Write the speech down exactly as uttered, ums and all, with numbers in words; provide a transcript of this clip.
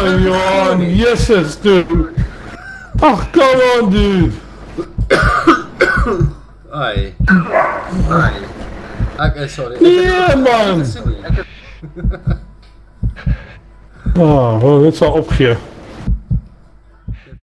on, Johan. Yes, dude. Oh, come on, dude. Ai. Ai. Okay, sorry. Yeah, man. Oh, well, dit is al opgegeven.